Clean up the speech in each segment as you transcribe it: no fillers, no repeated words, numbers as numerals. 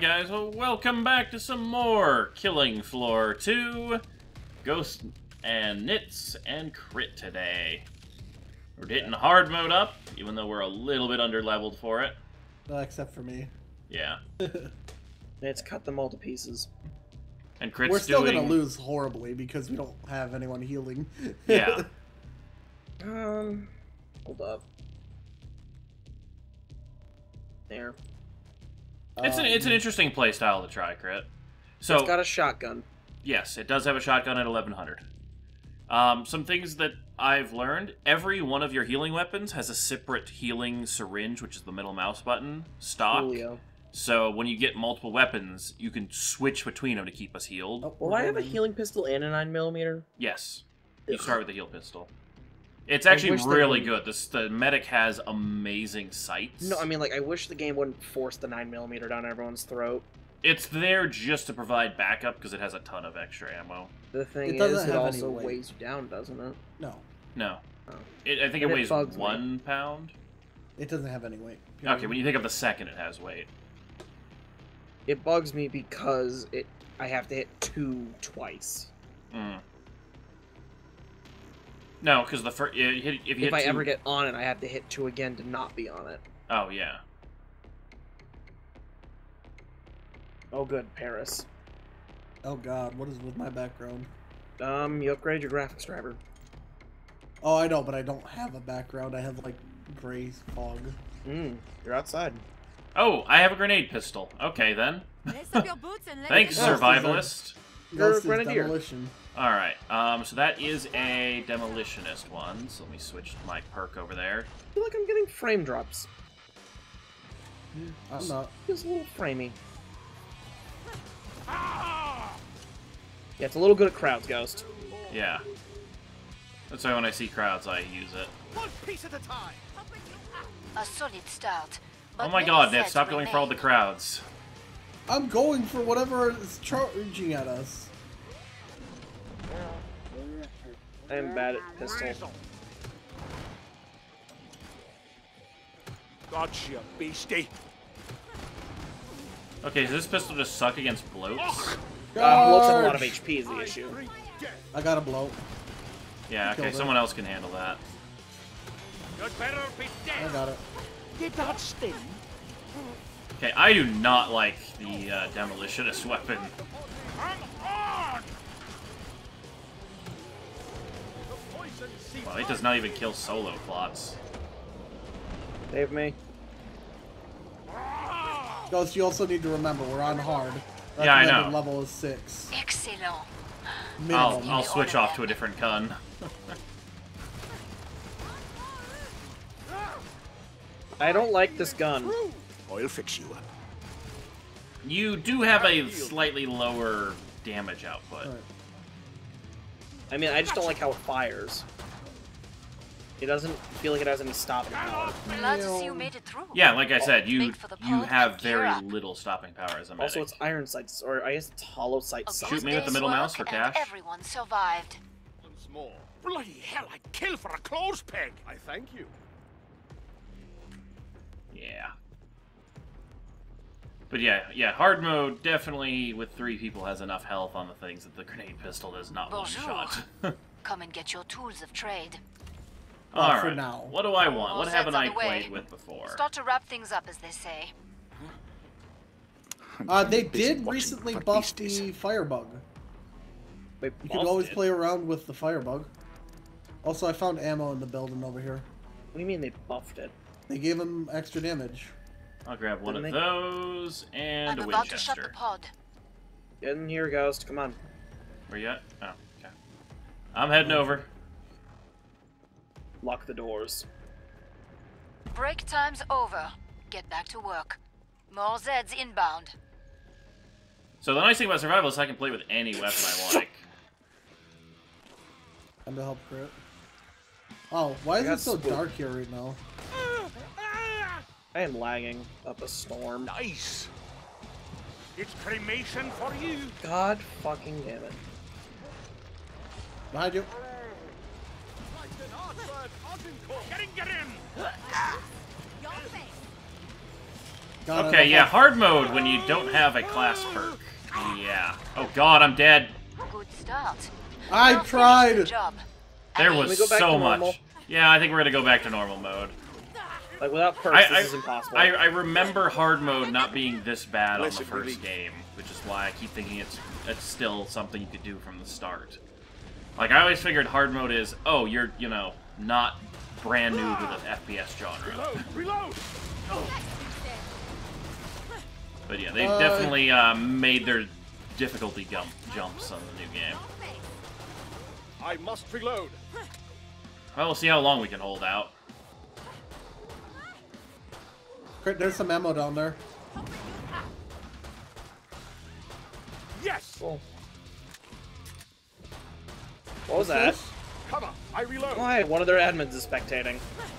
Alright guys, well, welcome back to some more Killing Floor 2. Ghost and Nitz and Crit today. We're hitting hard mode up, even though we're a little bit under-leveled for it. Except for me. Yeah. Let's cut them all to pieces. And Crit's We're still doing... gonna lose horribly because we don't have anyone healing. Yeah. Hold up. There. It's an interesting playstyle to try, Crit. So It's got a shotgun. Yes, it does have a shotgun at 1100. Some things that I've learned: every one of your healing weapons has a separate healing syringe, which is the middle mouse button, stock. Coolio. So when you get multiple weapons, you can switch between them to keep us healed. Oh, Will I have a healing pistol and a 9mm? Yes, you Ugh. start with the heal pistol. It's actually wish they really would- good. The medic has amazing sights. No, I mean, like, I wish the game wouldn't force the 9mm down everyone's throat. It's there just to provide backup because it has a ton of extra ammo. The thing It doesn't is, it have any also weight. weighs you down, doesn't it? No, No, Oh. I think it And it weighs bugs me. 1 pound. it doesn't have any weight. Okay, when you think of the second, it has weight. It bugs me because I have to hit 2 twice. Mm. No, because the first if you hit If I 2... ever get on it, I have to hit 2 again to not be on it. Oh yeah. Oh, good, Paris. Oh god, what is with my background? You upgrade your graphics driver. Oh, I know, but I don't have a background. I have like gray fog. You're outside. Oh, I have a grenade pistol. Okay then. Lace up your boots and let Thanks, me go. survivalist. You're a Ghost is grenadier. demolition. All right. So that is a demolitionist one. So let me switch my perk over there. I feel like I'm getting frame drops. I'm not. Feels a little framey. Yeah, it's a little good at crowds, Ghost. Yeah. That's why when I see crowds, I use it. One piece at a time. A solid start. Oh but my many god, Ned, Zeds stop going for all the remain. crowds. I'm going for whatever is charging at us. I am bad at pistol. Gotcha, beastie. Okay, does this pistol just suck against bloats? Bloats have a lot of Charge! HP is the issue. I got a blow. Yeah, okay, Killed it. someone else can handle that. You'd better be I dead. got it. Did that sting? Okay, I do not like the demolitionist weapon. Come on! Well, it does not even kill solo plots. Save me. Ghost, you also need to remember we're on hard. Yeah, I Recommended know. level is 6. Excellent. Minimum. I'll switch off to a different gun. I don't like this gun. I'll fix you up. You do have a slightly lower damage output. Alright. I mean, I just don't like how it fires. It doesn't feel like it has any stopping power. Glad to see you made it through. Yeah, like I said, you Made for the pod have and gear very up. little stopping power as a medic. Also, it's iron sights, or I guess it's hollow sight A sight. Shoot good me with the day's middle work mouse for and cash. Everyone survived. Once more. Bloody hell, I'd kill for a clothes peg. I thank you. Yeah. But yeah, hard mode definitely with 3 people has enough health on the things that the grenade pistol does not Bonjour. one-shot. Come and get your tools of trade. Well, for Alright, now. what do I want? All What Zeds haven't on I the way. played with before? Start to wrap things up, as they say. They did recently buff the firebug. Wait, You can Boss always did. play around with the firebug. Also, I found ammo in the building over here. what do you mean they buffed it? They gave him extra damage. I'll grab one of Didn't they- those and I'm a about to shut the Winchester. pod. Get in here, Ghost. Come on. Where you at? Oh, okay. I'm heading over. Lock the doors. Break time's over. Get back to work. More Zeds inbound. So the nice thing about survival is I can play with any weapon I like. Time to help crit. Oh, why is got it so spooked. dark here right now? I am lagging up a storm. Nice. It's cremation for you. God fucking damn it. Behind you. Get in, get in. Okay, yeah, hard mode when you don't have a class perk. Yeah. Oh god, I'm dead. Good start. I Now finish the tried. job. There Can we was go back so to normal? much. Yeah, I think we're gonna go back to normal mode. Like, without perks, this is impossible. I remember hard mode not being this bad on the Listen, first really. game, which is why I keep thinking it's still something you could do from the start. Like, I always figured hard mode is, oh, you're, you know, not brand new to the FPS genre. Reload! But yeah, they've definitely made their difficulty jumps on the new game. I must reload. Well, we'll see how long we can hold out. There's some ammo down there. Yes! Cool. What was that? Come on, I reload. Why? One of their admins is spectating.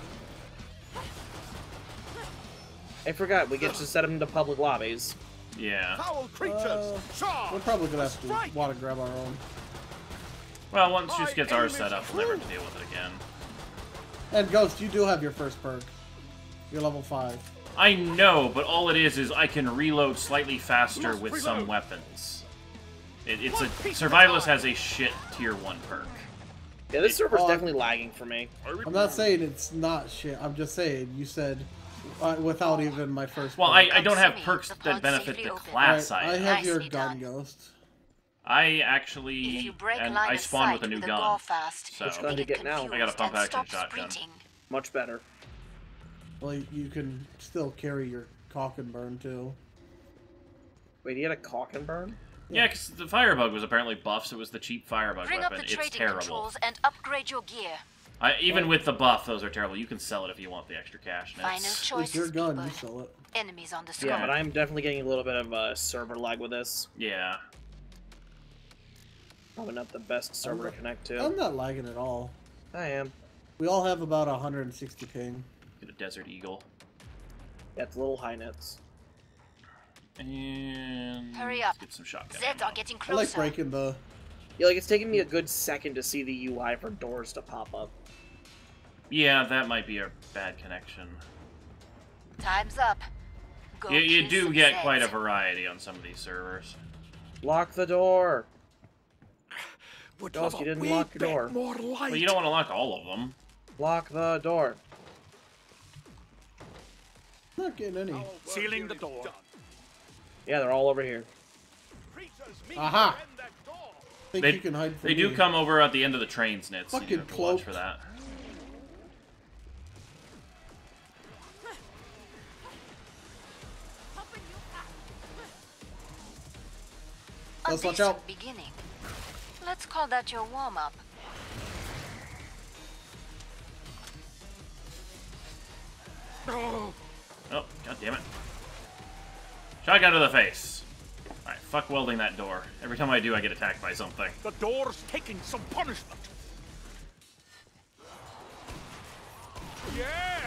I forgot, we get to set them into public lobbies. Yeah. Foul creatures! Charge! We're probably gonna have to Strike! want to grab our own. Well, once she gets ours set up, we'll never have to deal with it again. And Ghost, you do have your first perk. You're level 5. I know, but all it is I can reload slightly faster Must with reload. some weapons. It's a Survivalist has a shit tier 1 perk. Yeah, this server's Oh, definitely lagging for me. I'm not saying it's not shit. I'm just saying you said without even my first. Well, perk. I don't have Come to me. perks The that pod's benefit safely the open. class I item. have your Nicely gun, done. Ghost. I If actually you break and line I of spawned sight with a new the gun. gore fast, So Which gun do you get now? I got a pump and action stop shotgun. sprinting. Much better. Well, you can still carry your cock and burn too. Wait, you had a cock and burn? Yeah, because the firebug was apparently buffs. It was the cheap firebug Bring up weapon. the It's trading terrible. controls and upgrade your gear. Even with the buff, those are terrible. You can sell it if you want the extra cash. Final Nitz. It's choice, your gun. people. You sell it. Enemies on the scope. Yeah, but I'm definitely getting a little bit of server lag with this. Yeah. Probably not the best server to connect to. I'm not lagging at all. I am. We all have about 160 ping. Get a Desert Eagle. Yeah, it's a little high nets. And Hurry up. let's get some shotgun. Zeds ammo. are getting I closer. like breaking the. Yeah, like, it's taking me a good second to see the UI for doors to pop up. Yeah, that might be a bad connection. Time's up. Go You kill do some get Zeds. quite a variety on some of these servers. Lock the door! Would Ghost, love you a didn't wee lock the bit door. More light. But you don't want to lock all of them. Lock the door. I'm not getting any. Sealing the door. Yeah, they're all over here. Aha! Think They, you can hide from they do me. come over at the end of the trains, Nitz. So you Fucking have to watch cloaked. for that. A Let's watch decent out. beginning. Let's call that your warm-up. Oh, Oh, god damn it. Shotgun to the face. Alright, fuck welding that door. Every time I do, I get attacked by something. the door's taking some punishment. Yeah.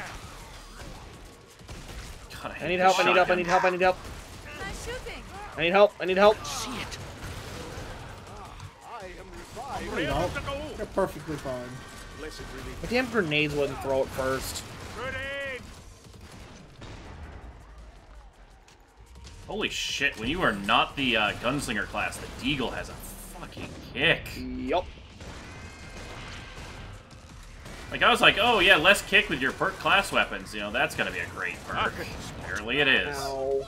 God, I need help, I need help, I need help, I need help. I need help, I need help. See it. I am revived. You know, Ready to go. you're perfectly fine. Blessed relief. My damn grenades wouldn't throw it first. Grenade. Holy shit, when you are not the gunslinger class, the Deagle has a fucking kick. Yup. Like, I was like, oh yeah, less kick with your perk class weapons. You know, that's gonna be a great perk. Apparently it is. Ow.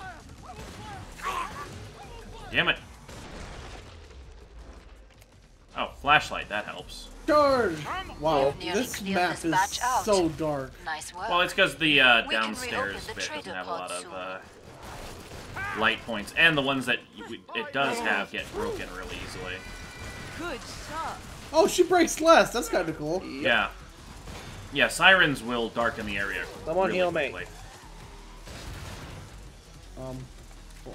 Damn it. Oh, flashlight, that helps. Charge! Wow, Nearly this cleared map this is batch out. so dark. Nice work. Well, it's because the We can downstairs reopen the bit doesn't trader have a lot pod of light points, and the ones that it does have get broken really easily. Good shot. Oh, she breaks less. That's kind of cool. Yeah. Yeah, Sirens will darken the area Someone really heal me. quickly. 4.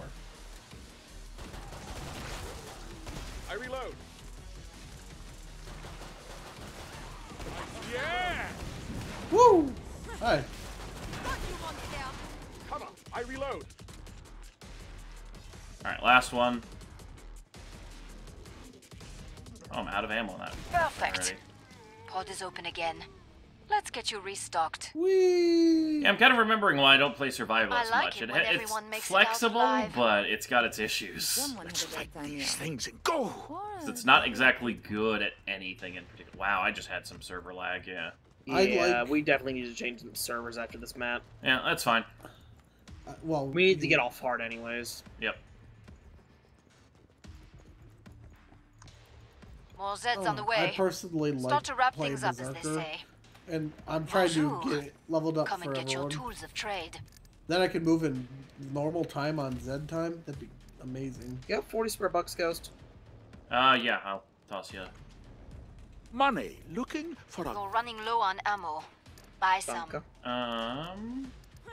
I reload. Yeah. Woo! Hi. Come on. I reload. Alright, last one. Oh, I'm out of ammo on that. Perfect. Already. Pod is open again. Let's get you restocked. Whee! Yeah, I'm kind of remembering why I don't play survival I as like much. it when It's everyone makes it out flexible, alive. but it's got its issues. Someone Let's had a fight bad time these here. things and go. What? It's not exactly good at anything in particular. Wow, I just had some server lag, yeah. Yeah, we definitely need to change some servers after this map. Yeah, that's fine. Well, We need to get off hard anyways. Yep. More Zeds on the way. I personally Start like to wrap playing things up, as they Berserker, say. and I'm trying to Bonjour. get it leveled up Come for and get your everyone. tools of trade. Then I could move in normal time on Zed time. That'd be amazing. You got 40 spare bucks, Ghost? Yeah, I'll toss you. Money. Looking for a... You're running low on ammo. Buy some. Danke.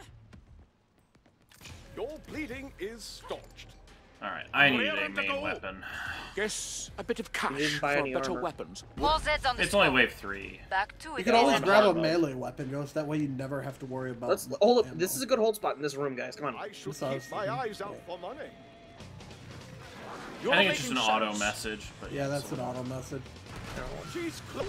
Your bleeding is staunched. Alright, I need a Raring to main go. weapon. Guess a bit of cash didn't buy for any better armor. weapons. More Zeds on the It's only scope. wave 3. Back to it. You can always ammo. grab a Ammo. melee weapon, Ghost. That way you never have to worry about. Let's hold up. ammo. This is a good hold spot in this room, guys. Come on. I should That's what I was keep my thinking. eyes out for money. I think it's just an making auto sense. message. But Yeah, that's an auto message. She's close.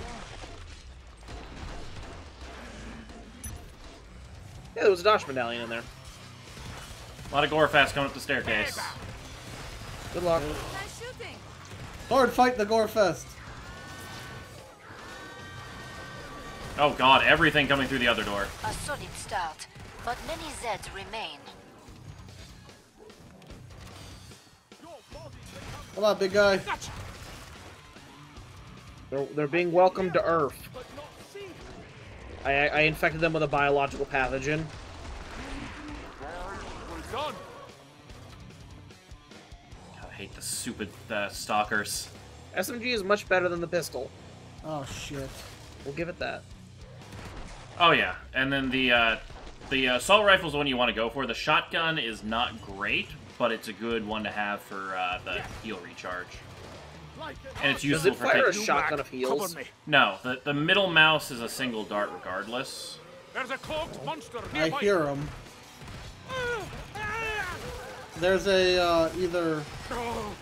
Yeah, there was a Dosh medallion in there. A lot of gore fast coming up the staircase. Good luck. Nice shooting. Lord, fight the Gorefest. Oh god, everything coming through the other door. A solid start, but many Zeds remain. Come on, big guy. They're being welcomed to Earth. But not seen. I infected them with a biological pathogen. Well done. God, I hate the stupid stalkers. SMG is much better than the pistol. Oh shit. We'll give it that. Oh yeah, and then the assault rifle is the one you want to go for. The shotgun is not great, but it's a good one to have for the heal recharge. Like it. And it's Does useful it for fire a taking... shotgun of Cover heals? me. No, the middle mouse is a single dart regardless. There's a cloaked monster I nearby. hear him. There's a either Oh,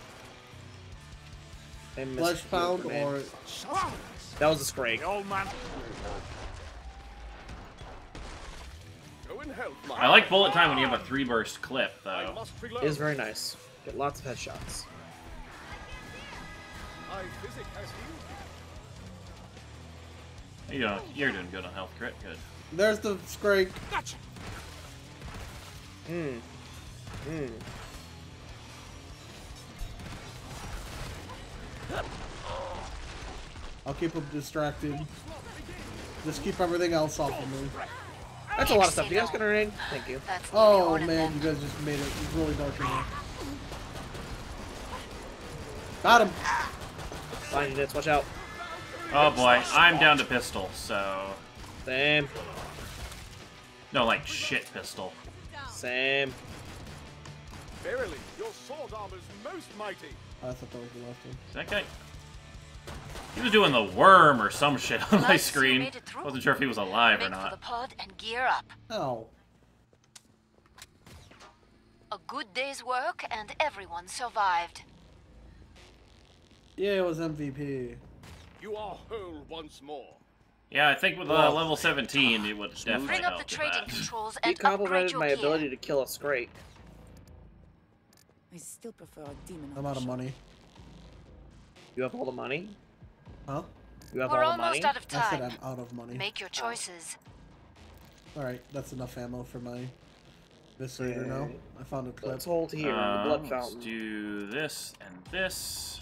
I missed Fleshpound the grenade. or That was a Scrake. the old man. Go in health, my I like bullet time when you have a 3-burst clip, I though. must reload. It is very nice. Get lots of headshots. My physic has healed. You're doing good on health crit, good. there's the Scrake. Gotcha. I'll keep him distracted. Just keep everything else off of me. That's a lot of stuff. You guys got a grenade? Thank you. That's nearly all Oh of man, them. you guys just made it really dark in here. Got him. Fine, Nitz, watch out. Oh boy, I'm down to pistol, so... Same. No, like, shit pistol. Same. Verily, your sword armor's most mighty. I thought that was the last one. Is that guy... He was doing the worm or some shit on my Nice, you screen. made it through. Wasn't sure if he was alive or Make for the not. pod and gear up. Oh. A good day's work and everyone survived. Yeah, it was MVP. You are whole once more. Yeah, I think with level 17, it would definitely Bring up help the with trading that. controls He and upgrade complimented your my gear. ability to kill a Scrake. I still prefer a demon. I'm out of money. You have all the money? Huh? You have We're all the money? almost out of I said time. I'm out of money. Make your choices. Alright, that's enough ammo for my Viscerator now. I found a clip. Let's hold here. The blood Let's fountain. do this and this.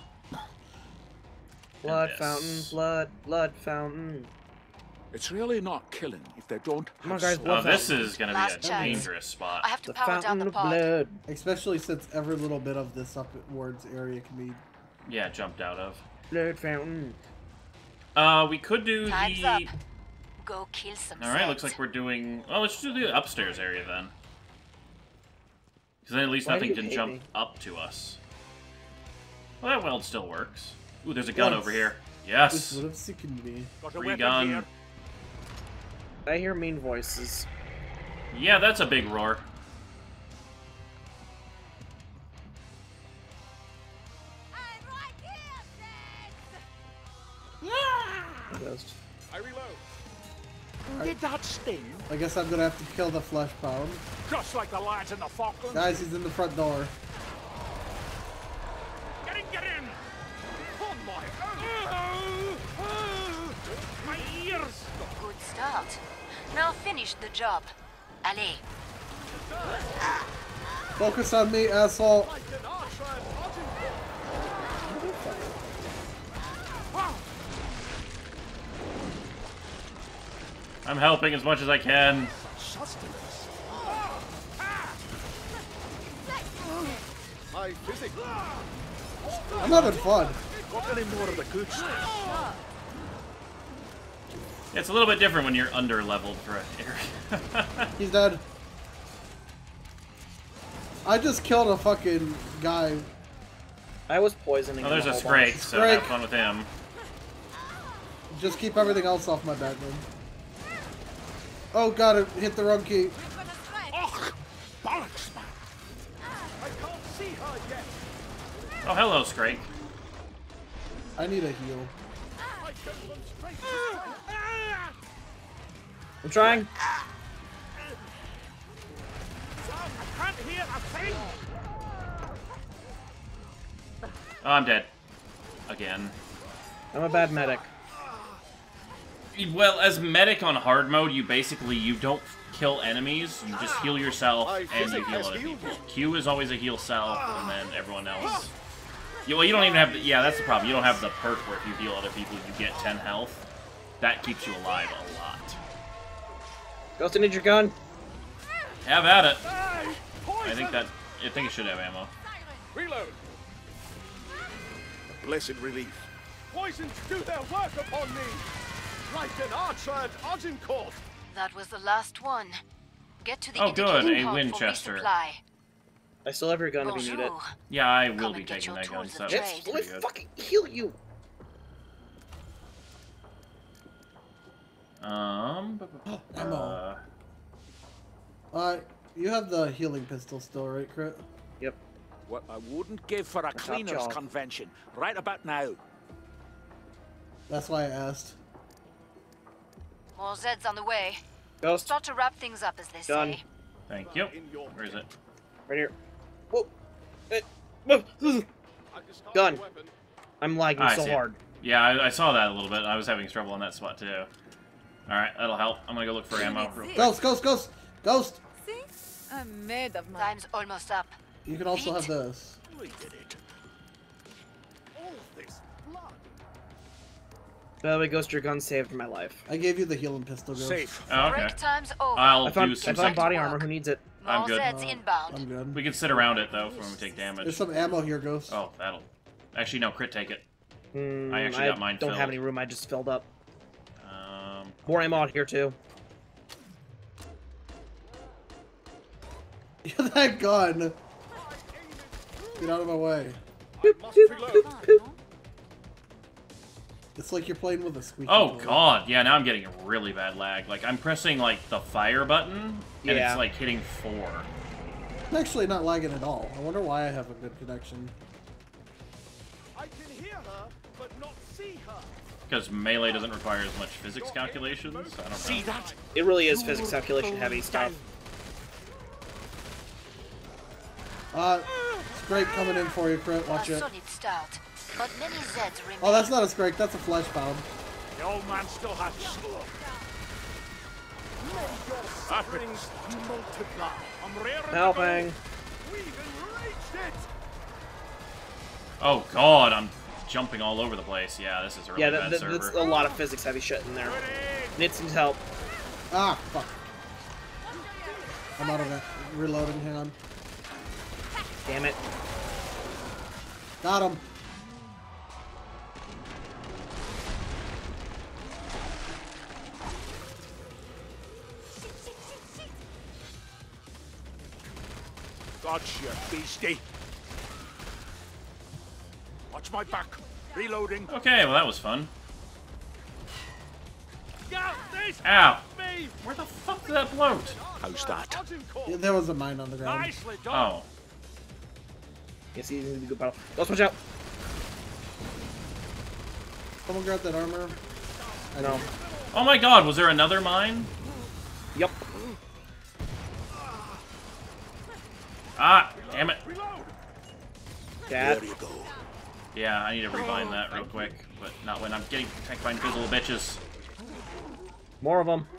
Blood this. fountain. Blood fountain. It's really not killing if they don't Come on, have guys, souls. blood Oh, this is gonna be a Last chance. dangerous spot. I have to The power down fountain the of pod. blood. Especially since every little bit of this upwards area can be... Yeah, jumped out of. Blood fountain. We could do Time's the... up. Go kill some Alright, looks Zeds. like we're doing... Oh, let's do the upstairs area then. Because then at least Why do nothing you can hate jump me? up to us. Well, that weld still works. Ooh, there's a gun Yes. over here. This Yes! would have sickened me. Got a Free weapon gun. here. I hear mean voices. Yeah, that's a big roar. Ghost. I reload. Did that sting? I guess I'm gonna have to kill the Fleshpound. Just like the lads in the Falklands. Guys, he's in the front door. Get in, get in! Oh my! My ears! Good start. Now finish the job. Allez. Focus on me, asshole. Like an archer and wow. I'm helping as much as I can. Sustenance. My physics. I'm having fun. Got any more of the good stuff? It's a little bit different when you're under-leveled for an area. He's dead. I just killed a fucking guy. I was poisoning. Oh, there's a him the whole Scrakes, bunch. so have fun with him. Just keep everything else off my back, then. Oh god, it hit the wrong key. Och! Bollocks, man! I can't see her yet. Oh, hello, Scrake. I need a heal. I can run straight. I'm trying. I can't hear a thing. Oh, I'm dead. Again. I'm a bad medic. Well, as medic on hard mode, you don't kill enemies, you just heal yourself and you heal other people. Q is always a heal self, and then everyone else. Well, you don't even have the, yeah, that's the problem. You don't have the perk where if you heal other people, you get 10 health. That keeps you alive a lot. Ghost, I need your gun. Have at it. Poison. I think it should have ammo. Reload. Blessed relief. Poisons do their work upon me. Like an archer at Agincourt. That was the last one. Get to the Oh, good, indicated a pod for Winchester. resupply. I still have your gun if you need it. Bonjour. Yeah, I will Come be and get taking your that gun, tools so of that's trade. Let me pretty good. fucking heal you. Ammo. You have the healing pistol still, right, Crit? Yep. What I wouldn't give for a top cleaners job. convention right about now. That's why I asked. More Zeds on the way. Ghost, Start to wrap things up, as they Done. say. Thank you. Where is it? right here. Whoa. Whoa. Gun. I'm lagging I so see it. hard. Yeah, I saw that a little bit. I was having trouble on that spot, too. Alright, that'll help. I'm gonna go look for ammo real quick. Ghost, ghost, ghost! Ghost! See? I'm made of my... Time's almost up. You can also have this. We did it. All this blood. By the way, Ghost, your gun saved my life. I gave you the healing pistol, Ghost. Safe. Oh, okay. Break time's over. I'll I do found some body second. armor. Who needs it? I'm More good. Zeds inbound. I'm good. We can sit around it, though, when we take There's damage. some ammo here, Ghost. Oh, that'll... Actually, no, Crit, take it. I actually got mine don't filled. have any room. I just filled up. Um, More ammo out here, too. That gun! Get out of my way. Must reload. It's like you're playing with a squeaky oh, toy. God. Yeah, now I'm getting a really bad lag. Like, I'm pressing, like, the fire button, and Yeah. it's, like, hitting 4. I'm actually not lagging at all. I wonder why I have a good connection. I can hear her, but not see her. Because Melee doesn't require as much physics calculations. I don't know. See that? It really is physics calculation heavy stuff. Scrake coming in for you, Crit. Watch A it. solid start. But many Zeds remain. Oh, that's not a Scrake, that's a Fleshpound. The old man still has offerings multiply. I'm rare and Helping. we've enraged it. Oh, God, I'm jumping all over the place. Yeah, this is a really Yeah, bad that's server. a lot of physics heavy shit in there. Nitz needs help. Ah, fuck. I'm out of it. Reloading, hang on. Damn it. Got him. Gotcha, beastie. Watch my back. Reloading. Okay, well, that was fun. Get this Ow. off me. Where the fuck did that float? How's that? Yeah, there was a mine on the ground. Nicely done. Oh. Yes, he's in a good battle. Ghost, watch out. Someone grab that armor. I No. don't. Oh my God, was there another mine? Yup. Ah, damn it. Dad. There you go. Yeah, I need to rebind that real quick, but not when I'm getting attacked by invisible bitches. More of them.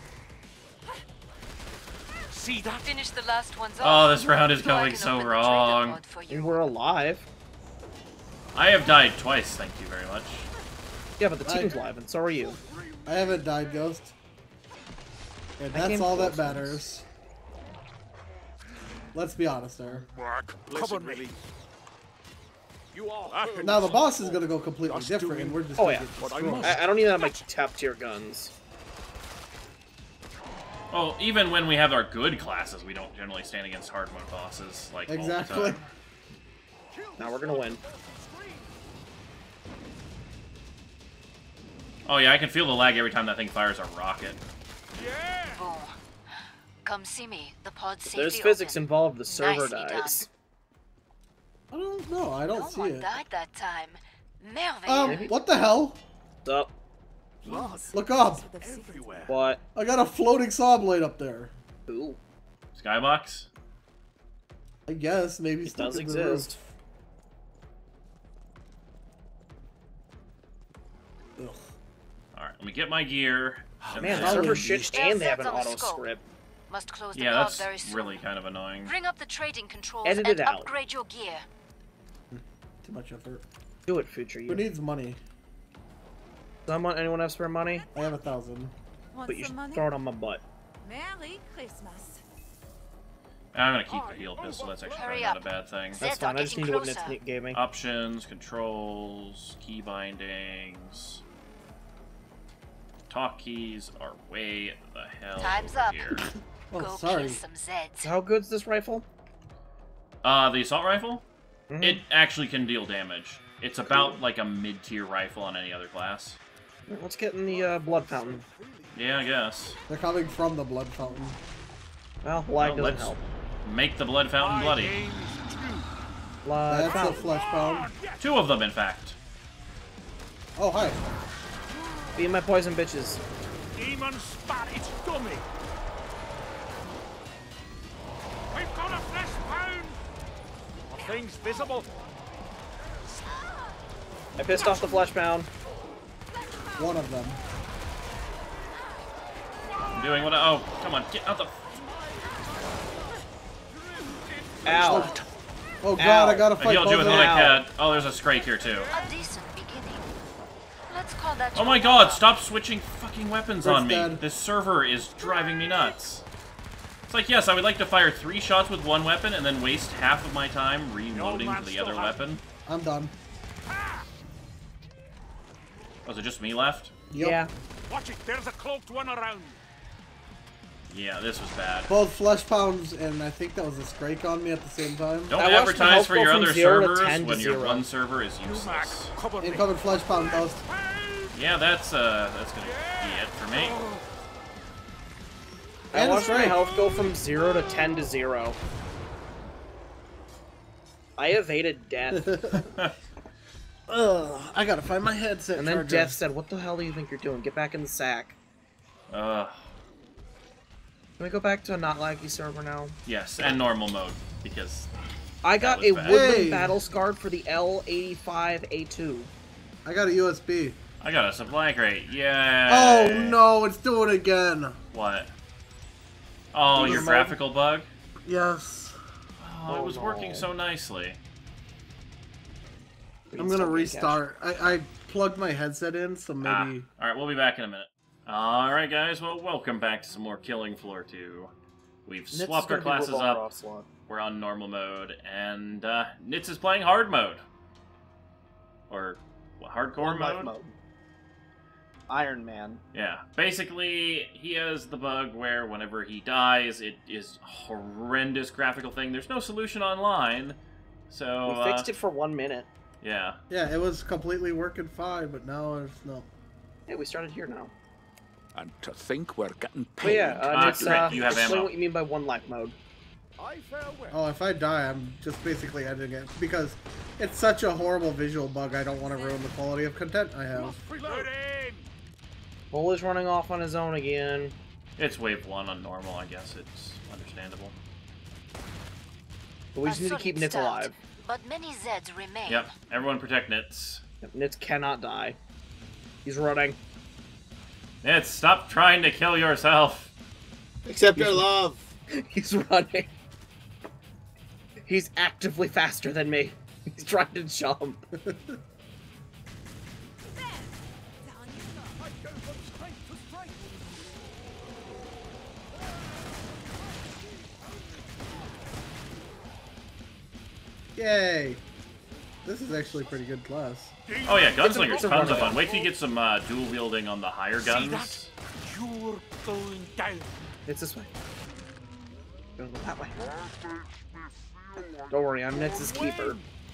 See that? Finish the last ones Oh, off. this round is so I going can so open the wrong. trader pod for you. And we're alive. I have died twice, thank you very much. Yeah, but the team's live, and so are you. I haven't died, Ghost. And I that's came all that close matters. Let's be honest there. Work. Cover me. You are. Now the boss is gonna go completely different, and we're just Oh, gonna yeah. get But I destroyed. must. I don't even have my top tier guns. Oh, even when we have our good classes, we don't generally stand against hard mode bosses, like, all the Exactly. time. Now we're gonna win. Oh yeah, I can feel the lag every time that thing fires a rocket. Yeah. Boom. Come see me. The pod's If safely there's physics open. involved, the server Nicely dies. I don't know. I don't No see one it. died that time. Merveilleux. What the hell? What's up? Look up. Everywhere. What? I got a floating saw blade up there. Ooh. Skybox? I guess maybe It stuck does in the roof. exist. Ugh. Alright, let me get my gear. and Man, the then- server Probably shit There's and they have an Zeds on the auto scope. script. Must close the Yeah, pod that's very soon. really kind of annoying. Bring up the trading controls Edit and it out. upgrade your gear. Too much effort. Do it, future Who you. needs money? Anyone have spare money? I have 1,000. But you should throw it on my butt. Merry Christmas. I'm gonna keep the heal pistol, that's actually Hurry probably not a up. bad thing. That's Zeds fine, are I just getting need what closer. Nitz gave me. Options, controls, key bindings. Talk keys are way the hell Time's over up. here. Oh, Go sorry. kill some Zeds. How good's this rifle? The assault rifle? Mhm. It actually can deal damage. It's about like a mid-tier rifle on any other class. Let's get in the blood fountain. Yeah, I guess. They're coming from the blood fountain. Well, lag Well, doesn't let's help. make the blood fountain bloody. Games Blood That's a fountain. flesh pound. Two of them, in fact. Oh, hi. Be my poison bitches. Demon spat its dummy. We've got a flesh pound. Are things visible? I pissed off the Fleshpound. One of them. I'm doing what I... Oh, come on, get out the... Ow. Oh god, Ow. I gotta I fight healed both you with of what them. I can. Oh, there's a Scrake here, too. A decent beginning. Let's call that Oh my your god, number. stop switching fucking weapons Rick's on me. dead. This server is driving me nuts. It's like, yes, I would like to fire 3 shots with one weapon and then waste half of my time reloading man to the still other has- weapon. I'm done. Was it just me left? Yep. Yeah. Watch it. There's a cloaked one around. Yeah, this was bad. Both flesh pounds and I think that was a Scrake on me at the same time. Don't I watched the advertise health for go your from other 0 to servers 10 to when your 0. one server is Mac, useless. cover me. Incoming flesh pound Ghost. Yeah, that's gonna be it for me. I And a watched my Scrake. health go from 0 to 10 to 0. I evaded death. Ugh, I gotta find my headset And then charger. Death said, "What the hell do you think you're doing? Get back in the sack." Ugh. Can we go back to a not laggy server now? Yes, and normal mode, because... I got was a bad. woodland Hey. battle scarred for the L85A2. I got a USB. I got a supply crate, yeah. Oh no, it's doing it again. What? Oh, your Mode. graphical bug? Yes. Oh, it was no. working so nicely. I'm gonna restart. I plugged my headset in, so maybe... Alright, we'll be back in a minute. Alright guys, well welcome back to some more Killing Floor 2. We've swapped our classes up, we're on normal mode, and Nitz is playing hard mode. Or, what, hardcore mode? Iron Man. Yeah, basically, he has the bug where whenever he dies, it is a horrendous graphical thing. There's no solution online, so... We fixed it for 1 minute. Yeah. Yeah, it was completely working fine, but now it's no. Hey, we started here now. And to think we're getting But paid. yeah, it's, Crit, you have explain ammo. what you mean by one life mode. I farewell. Oh, if I die, I'm just basically ending it. Because it's such a horrible visual bug, I don't want to ruin the quality of content I have. Reload in. Bull is running off on his own again. It's wave 1 on normal, I guess. It's understandable. But we just need to keep Nitz alive. But many Zeds remain. Yep, everyone protect Nitz. Yep, Nitz cannot die. He's running. Nitz, stop trying to kill yourself. Accept your love. He's running. He's actively faster than me. He's trying to jump. I go from strength to strength. Yay! This is actually a pretty good class. Oh yeah, Gunslinger's it's a tons of runaway. fun. Wait till you get some dual wielding on the higher guns. You're going down. It's this way. Don't go that way. Don't worry, I'm Nitz's keeper.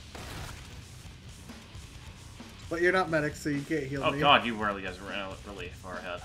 But you're not medic, so you can't heal Oh me. god, you really guys ran really far ahead.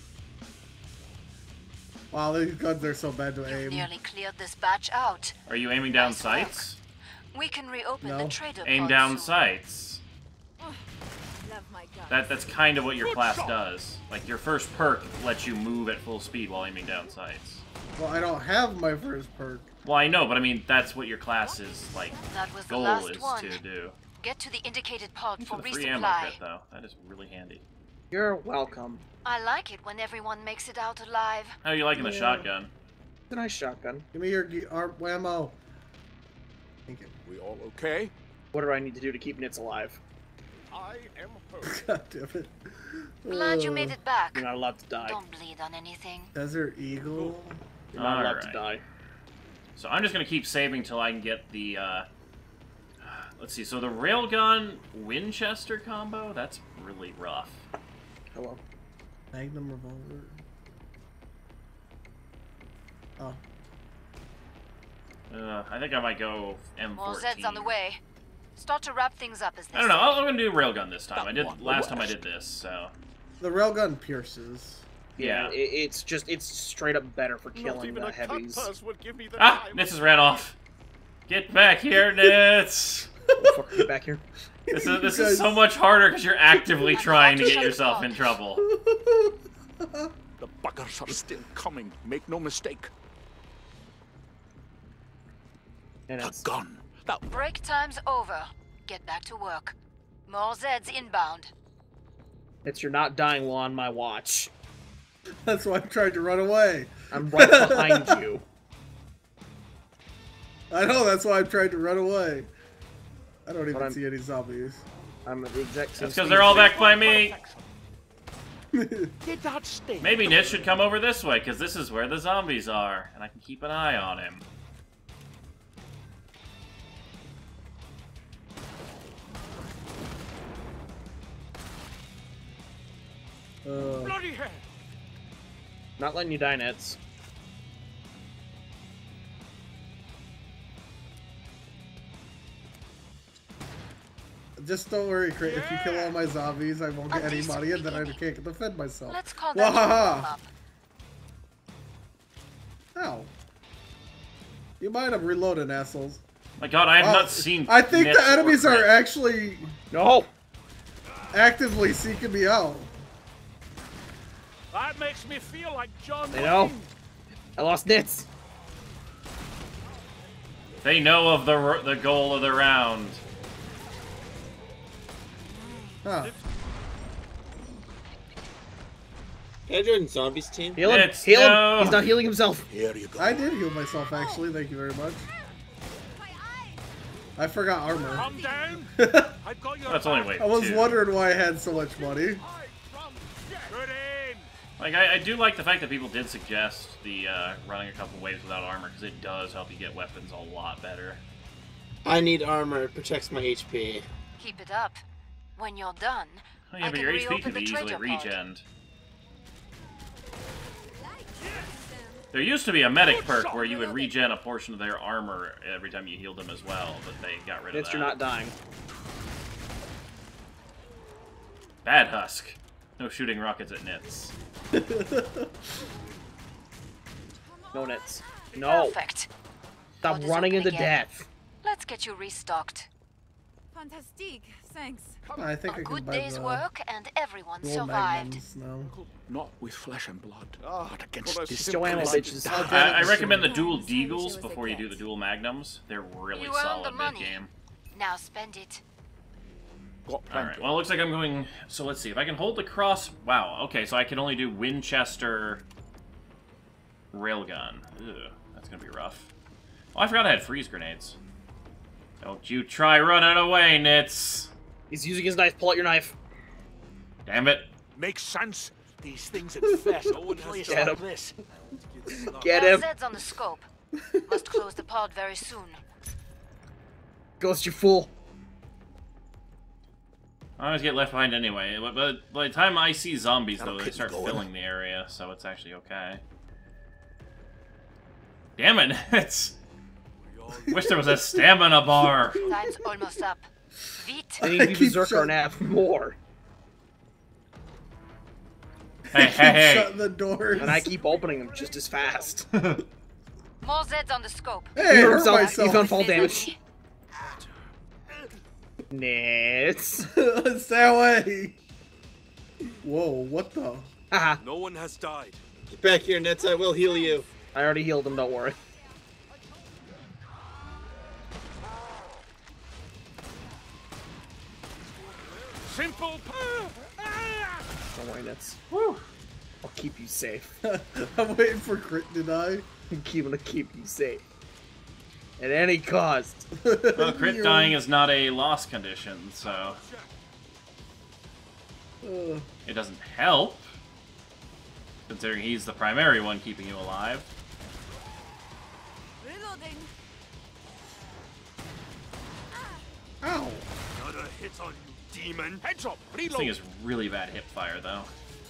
Wow, these guns are so bad to You've aim. nearly cleared this batch out. Are you aiming down Nice work. sights? We can reopen No. the trader Aim pod down soon. sights. Love my gun. That's kind of what your class does. Like, your first perk lets you move at full speed while aiming down sights. Well, I don't have my first perk. Well, I know, but I mean, that's what your class's, like, That was the goal last is one. to do. Get to the indicated pod Thanks for for the free ammo resupply. kit, though. That is really handy. You're welcome. I like it when everyone makes it out alive. How are you liking the Yeah. shotgun? It's a nice shotgun. Give me your ammo. Thank you. We all okay? What do I need to do to keep Nitz alive? I am hurt. God damn it. Glad you made it back. You're not allowed to die. Don't bleed on anything. Desert Eagle. You're not allowed to Alright. die. So I'm just going to keep saving till I can get the, let's see, so the Railgun Winchester combo, that's really rough. Hello. Magnum revolver. Oh. I think I might go M14. More Zeds on the way. Start to wrap things up as they I don't know, say. I'm going to do Railgun this time. That I did one, the last time I worst. did this, so... The railgun pierces. Yeah. It's straight up better for Not killing even the a heavies. cutpurse would give me the Ah! time. Nitz has ran off. Get back here, Nitz! Fuck, get back here. This You is guys- so much harder because you're actively trying to get yourself in trouble. The buggers are still coming. Make no mistake. And A it's gun. That Break time's over. Get back to work. More Zeds inbound. you're not dying while on my watch. That's why I tried to run away. I'm right behind you. I know, that's why I tried to run away. I don't even I'm- see any zombies. I'm at the exact same That's because speed they're all as you. back by me. did that stay? Maybe Nitz should come over this way, because this is where the zombies are, and I can keep an eye on him. Bloody hell! Not letting you die, Nitz. Just don't worry, Crit. If you kill all my zombies, I won't get At any least money, and then I beginning. can't defend myself. Let's call that Wahaha. warm up. Ow. You might have reloaded, assholes. My god, I have Oh, not seen I think Nitz the enemies or are Crit. actually No! actively seeking me out. That makes me feel like John They know. Wayne. I lost Nitz. They know of the goal of the round. Huh. Can I join Zombies team? Heal him. Nitz, Heal no. him. He's not healing himself. Here you go. I did heal myself, actually. Thank you very much. I forgot armor. Calm down. I've got your That's only back. wave I was 2. wondering why I had so much money. Good in. Like, I do like the fact that people did suggest the running a couple waves without armor, because it does help you get weapons a lot better. I need armor. It protects my HP. Keep it up. When you're done, Oh, I yeah, but can your HP reopen could the be easily trader pod. regen. There used to be a medic perk where you would regen a portion of their armor every time you healed them as well, but they got rid of Nitz, that. you're not dying. Bad Husk. No shooting rockets at Nitz. No, Nitz. No. Perfect. Stop Pod is running open into again. death. Let's get you restocked. Fantastic. Thanks. I think I A can good buy day's the work and everyone gold survived. magnums now. Not with flesh and blood, but against Just this Joanna bitches. I recommend the dual deagles before you do the dual magnums. They're really You earned solid the money. mid-game. Now spend it. Alright, well, it looks like I'm going... So let's see, if I can hold the cross... Wow, okay, so I can only do Winchester... Railgun. Ugh, that's gonna be rough. Oh, I forgot I had freeze grenades. Don't you try running away, Nitz! He's using his knife. Pull out your knife. Damn it. Makes sense. These things at Fest. No one has Get him. this. Get More him. Zeds on the scope. Must close the pod very soon. Ghost, you fool. I always get left behind anyway, but by the time I see zombies, though, they keep start going. filling the area, so it's actually okay. Damn it, Nitz! Wish there was a stamina bar! Time's almost up. Vite. I need to be keep Berserker shutting- and have more. Hey, hey, Shut the doors. And I keep opening them just as fast. hey! More Zeds on the scope. Hey, He I hurt hurt himself. myself. He's on fall Busy. damage. Nitz. Stay away. Whoa, what the? Haha. No one has died. Get back here, Nitz. I will heal you. I already healed him, don't worry. Simple. Don't worry, Nitz. Woo. I'll keep you safe. I'm waiting for crit to die. I'm gonna keep you safe. At any cost. Well, crit dying is not a loss condition, so it doesn't help, considering he's the primary one keeping you alive. Reloading. Ow. Another hit on you, demon. Heads up. This thing Reload. is really bad hip fire, though.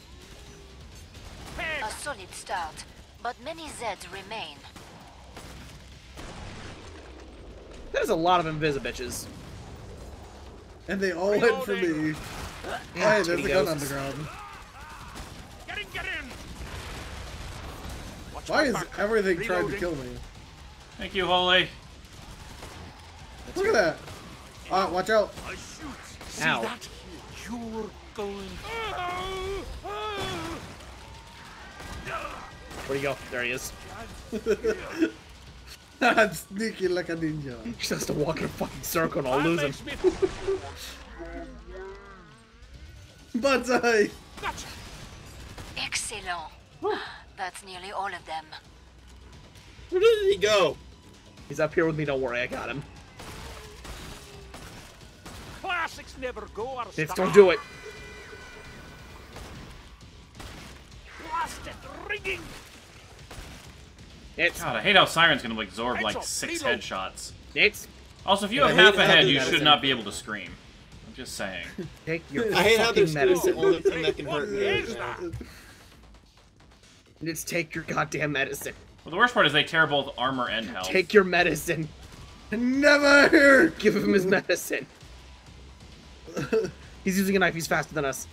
A solid start, but many Zeds remain. There's a lot of invisi-bitches. And they all went for me. Hey, there's a gun on the ground. Get in. Watch Why my is back. everything trying to Reloading. kill me? Thank you, Holy. Look at that. Watch out. I shoot. See Ow. that? You're going. Where'd he go? There he is. I'm sneaky like a ninja. He just has to walk in a fucking circle and I'll lose him. Banzai! Gotcha. Excellent. That's nearly all of them. Where did he go? He's up here with me, don't worry, I got him. Classics never go out of Nitz, style. don't do it. Blasted rigging. Nitz, God, I hate how Sirens can absorb Heads like up, 6 reload. headshots. Nitz, Also, if you Yeah, have I hate half a how head, they you medicine. should not be able to scream. I'm just saying. take your I hate how their fucking screw's the medicine. only thing that can What hurt me. is that? Nitz, take your goddamn medicine. Well, the worst part is they tear both armor and health. Take your medicine. Never! Give him his medicine. He's using a knife, he's faster than us.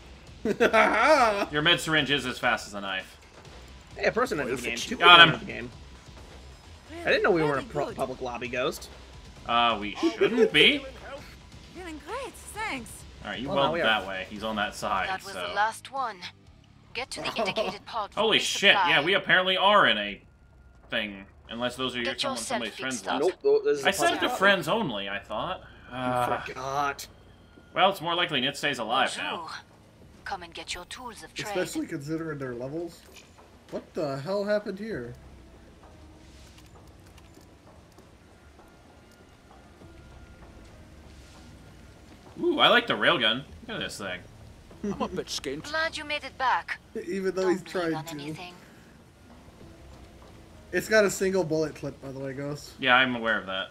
Your med syringe is as fast as a knife. Hey, a person entered the game. Two Got people him. entered the game. I didn't know we were in a Very good. public lobby, Ghost. We shouldn't be. Feeling great. Thanks. Alright, you Well, now weld we that are. way. He's on that side, That was so... the last one. Get to the indicated pod. for Holy shit, resupply. yeah, we apparently are in a thing. Unless those are Get yourself somebody's friends fixed up. list. Nope, this is I a set it to puzzle. friends only, I thought. Forgot. Well, it's more likely Nitz stays alive now. Bonjour. Come and get your tools of trade. Especially considering their levels. What the hell happened here? Ooh, I like the railgun. Look at this thing. I'm a bit skint. Glad you made it back. Even though he's Don't bleed trying on to. anything. It's got a single bullet clip, by the way, Ghost. Yeah, I'm aware of that.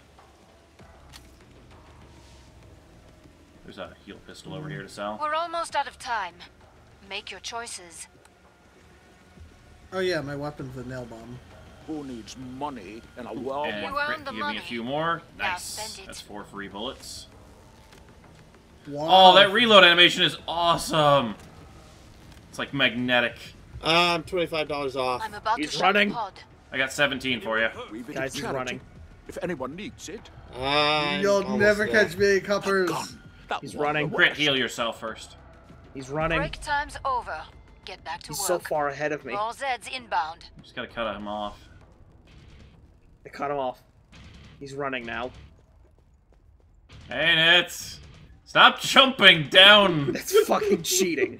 There's a heal pistol over here to sell. We're almost out of time. Make your choices. Oh yeah, my weapon's a nail bomb. Who needs money and a well? And You crit, earned the give me money. a few more. Now Nice. spend it. That's 4 free bullets. Wow. Oh, that reload animation is awesome. It's like magnetic. I'm $25 off. I'm about He's to shut running. the pod. I got 17 for you. We've been Guys, he's charity. running. if anyone needs it. You'll never catch me, Cuppers. He's running. Crit, heal yourself first. He's running. Break time's over. Get back to He's work. so far ahead of me. More Zeds inbound. Just gotta cut him off. I cut him off. He's running now. Hey, Nitz! Stop jumping down! That's fucking cheating.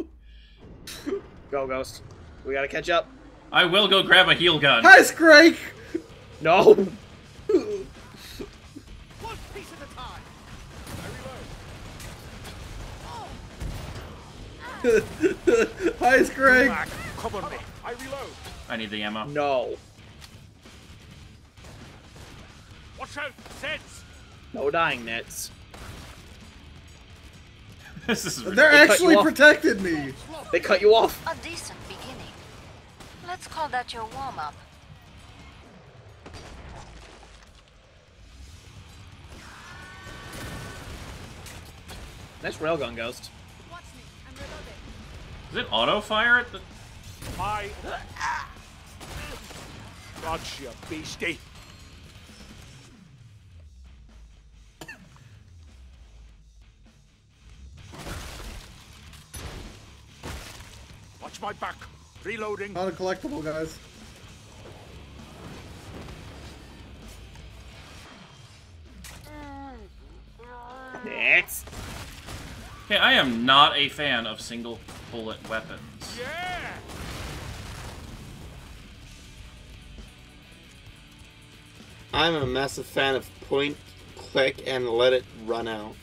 Go, Ghost. We gotta catch up. I will go grab a heal gun. Hi, Scrake! No! One piece at a time. Hi, Scrake! Back. Cover me. I reload. I need the ammo. No. Watch out, Zeds. No dying, Nitz. This is They're They cut actually you off. protected me! They cut you off. A decent beginning. Let's call that your warm-up. Nice railgun, Ghost. Watch me. I'm reloading. Is it auto fire at the... My. Gotcha, beastie. Watch my back. Reloading. Not a collectible, guys. Nitz. Okay, I am not a fan of single bullet weapons. Yeah. I'm a massive fan of point, click, and let it run out.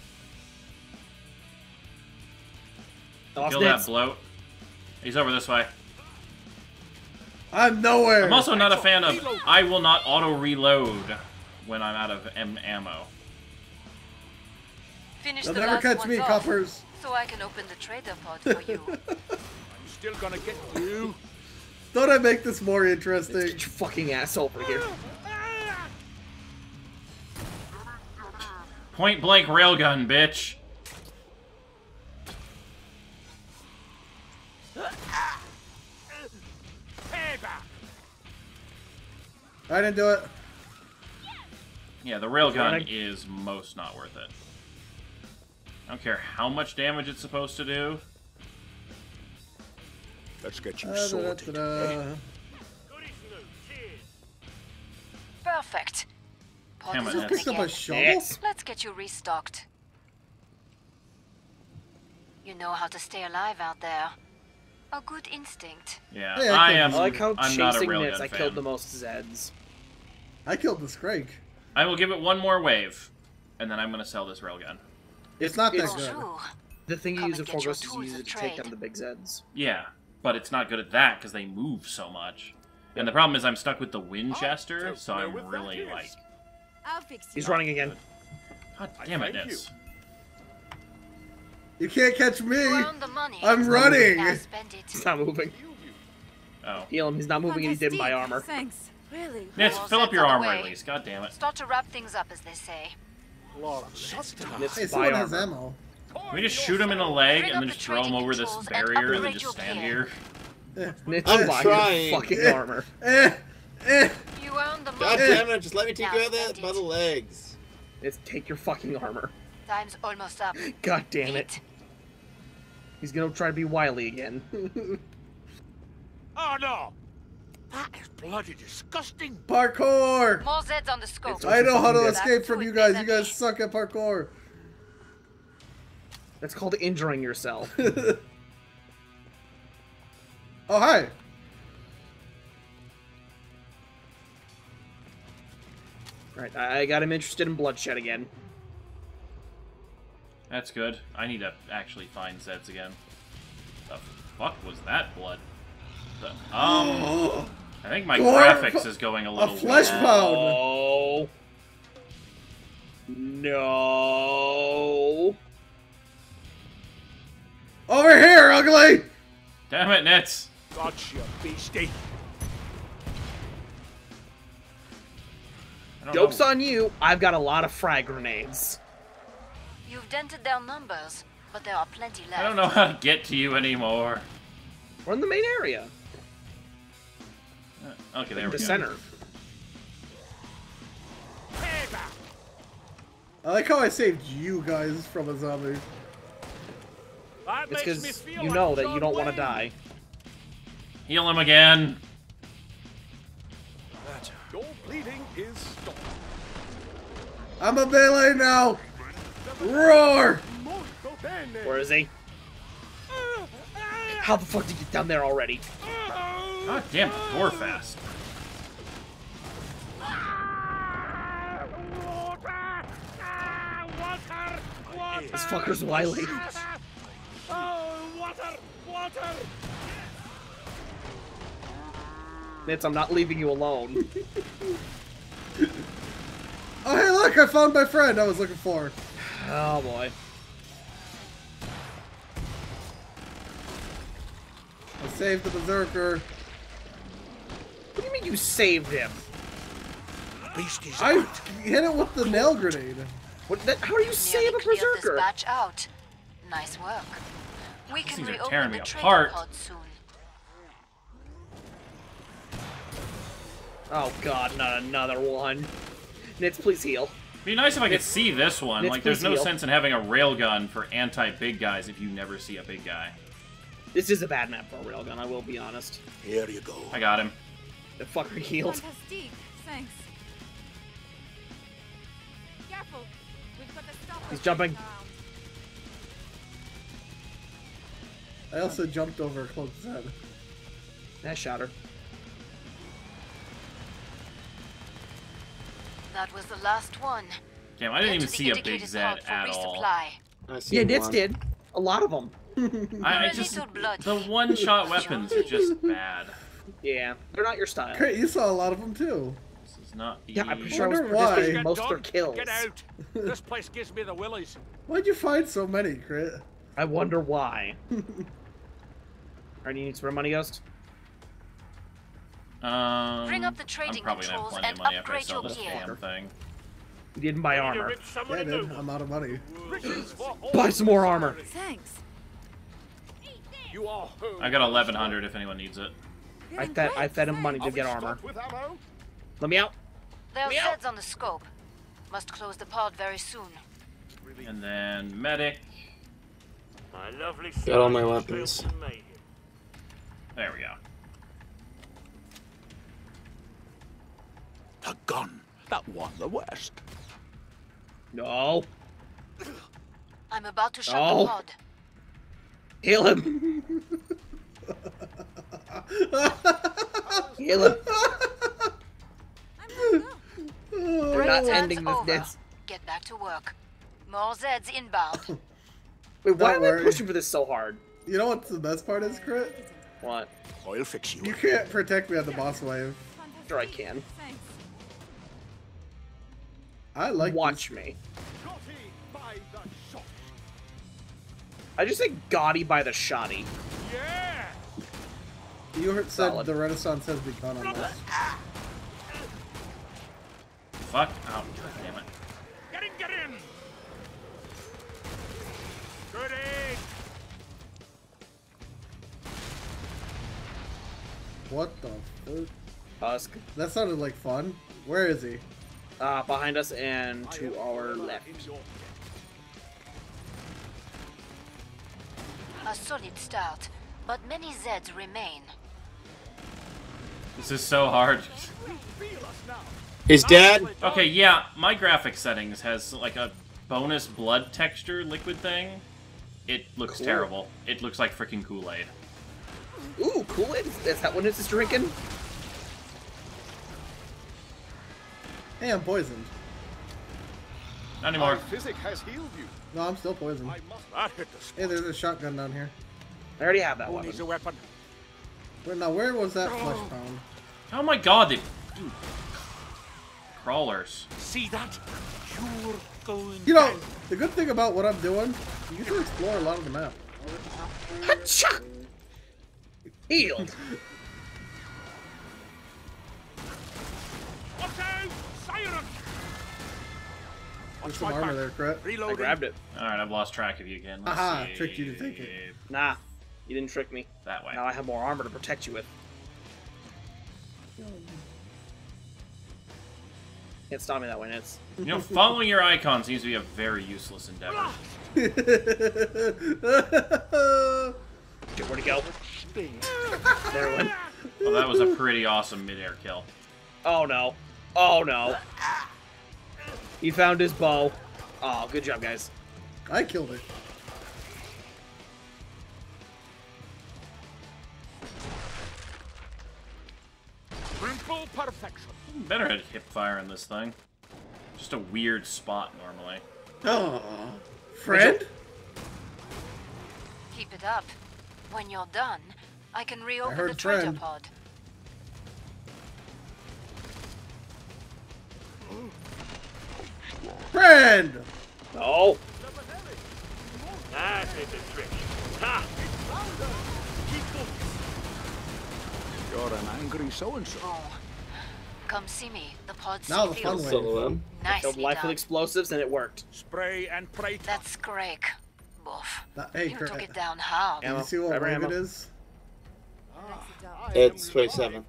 Lost Kill that Nitz. bloat. He's over this way. I'm nowhere! I'm also not a fan of I will not auto-reload when I'm out of ammo. Finish They'll the never last catch ones me, off, Cuppers. so I can open the trader pod for you. I'm still gonna get you. Don't I make this more interesting? Get your fucking ass over here. Point blank railgun, bitch. Payback. I didn't do it. Yeah, the railgun Running. is most not worth it. I don't care how much damage it's supposed to do. Let's get you sorted. eh? Perfect. Pod Damn it, is Nitz. open Picked up a again. shovel? Nitz. Let's get you restocked. You know how to stay alive out there. A good instinct. Yeah, Hey, I I am. I like how I'm not a chasing railgun Nitz, I fan. killed the most Zeds. I killed the Scrake. I will give it one more wave, and then I'm gonna sell this railgun. It's not that it's- good. Bonjour. The thing you Come use and it get for, your Ghost, is tools you use of it to take trade. down the big Zeds. Yeah, but it's not good at that because they move so much. And the problem is I'm stuck with the Winchester, so I'm really like, I'll fix you. He's running again. God damn it, Thank you. Nitz. You can't catch me! You earned the money. I'm running! Now spend it. He's not moving. Oh, Heal him, he's not moving and he didn't buy Fantastic. armor. Thanks. Really? Nitz, Well, fill up Zeds your on the armor at way. least. God damn it. Start to wrap things up, as they say. Nitz, Hey, buy someone has armor. ammo. Can we just shoot him in the leg Bring and up then the just throw him trading over this controls and barrier and then upgrade just your stand gear. here? Nitz, I'm buy trying. your fucking armor. Eh! You earned the God money. damn it, just let me take Now you out spend there by it. the legs. Nitz, take your fucking armor. Time's almost up. God damn it. Eat. He's gonna try to be wily again. Oh no! That is bloody disgusting. Parkour! More Zeds on the scope. It's I know how to Back escape to from it, you guys. mes You guys amis. suck at parkour. That's called injuring yourself. Oh, hi! Alright, I got him interested in bloodshed again. That's good. I need to actually find Zeds again. The fuck was that blood? I think my Gore- graphics is going a little flesh weird. pound. Oh. No. Over here, ugly! Damn it, Nitz. Gotcha, beastie. I don't Joke's know. on you. I've got a lot of frag grenades. You've dented their numbers, but there are plenty left. I don't know how to get to you anymore. We're in the main area. Okay, there we The go. center. I like how I saved you guys from a zombie. That It's makes me because feel you like know that John you don't want to Wayne. die. Heal him again. Your bleeding is stopped. I'm a melee now. Roar! Molto bene. Where is he? How the fuck did you get down there already? God damn it, gore fast. This fucker's wily. Water! Nitz, I'm not leaving you alone. Oh, hey, look! I found my friend I was looking for. Oh boy. I saved the berserker. What do you mean you saved him? I hit it with the nail grenade. How do you save a Nearly cleared this berserker? batch out. Nice work. We can things are reopen tearing the me trading apart. pod soon. Oh god, not another one. Nitz, please heal. It'd be nice if I could see this one. Nitz, Like, there's please no heal. sense in having a railgun for anti-big guys if you never see a big guy. This is a bad map for a railgun, I will be honest. Here you go. I got him. The fucker healed. Fantastic. Thanks. Careful. We've got a stopper He's jumping. around. I also jumped over a cloak's head. That shot her. That was the last one. Damn, I didn't Get even to the see a big indicated Zed pod for at all. resupply. I see Yeah, Nitz one. did. A lot of them. I Little just... blood. The one-shot weapons are just bad. Yeah, they're not your style. Great, you saw a lot of them too. This is not the... Yeah, I'm pretty sure I was Wonder why. participating in Get most of their done. kills. Get out. This place gives me the willies. Why'd you find so many, Crit? I wonder why. Alright, you need some money, Ghost? Bring up the I'm trading probably gonna have controls plenty and of money after I upgrade sell your this gear. damn thing. You didn't buy Need to armor. rip Yeah, somebody I did. new. I'm out of money. Riches for all. Buy some more armor. Thanks. You are home. I got 1,100 if anyone needs it. I fed him money to Are get we armor. stocked with ammo? Let me out. There are Meow. Zeds on the scope. Must close the pod very soon. And then medic. My lovely Got all my Sirens weapons. still made it. There we go. The gun that won the West. No. I'm about to shut Oh. the pod. Heal him. Heal him. They're Break not time's ending this. over. This. Get back to work. More Zeds inbound. Wait, why Don't am I worry. pushing for this so hard? You know what the best part is, Crit? What? I'll fix you. You can't protect me on the boss wave. Sure I can. Thanks. I like Watch me. Naughty by the shot. I just say gaudy by the shoddy. Yeah. this. You said Solid. the Renaissance has begun on this. Fuck. Oh, damn it. Get in, get in. Good egg. What the fuck? Husk. That sounded like fun. Where is he? Behind us and to our left. A solid start, but many Zeds remain. This is so hard. Feel us now. Is Dad? Okay, yeah, my graphic settings has like a bonus blood texture liquid thing. It looks Cool. terrible. It looks like freaking Kool-Aid. Ooh, Kool-Aid. Is that what it's drinking? Hey, I'm poisoned. Not anymore. Physic has healed you. No, I'm still poisoned. I must. That hit the spot. Hey, there's a shotgun down here. I already have that Who weapon. needs a weapon? Where was that flesh pound? Oh my god, they... Dude. Crawlers. See that? You're going. You know, the good thing about what I'm doing, you get to explore a lot of the map. Hacha! Healed. Watch out! Siren! There's some armor there, Crit. I Reloading. grabbed it. Alright, I've lost track of you again. Let's Aha, see. tricked you to take it. Nah, you didn't trick me. That way. Now I have more armor to protect you with. Can't stop me that way, Nitz. You know, following your icon seems to be a very useless endeavor. Where'd he go? There it went. Well, that was a pretty awesome mid-air kill. Oh no. Oh no. He found his bow. Oh, good job, guys. I killed it. Simple perfection. Better at hip fire in this thing. Just a weird spot normally. Oh, friend? Keep it up. When you're done, I can reopen heard the trader friend. pod. Friend! No. That is a trick. Ha! You're an angry so-and-so. Oh. Come see me. The pod's Now the fun filled. way. Solo them. Filled Nicely life with done. explosives, and it worked. Spray and pray. That's Scrake. Boof. Hey, You Kurt, took it down hard. did you Ammo. see what Grab wave ammo. it is? It's 27.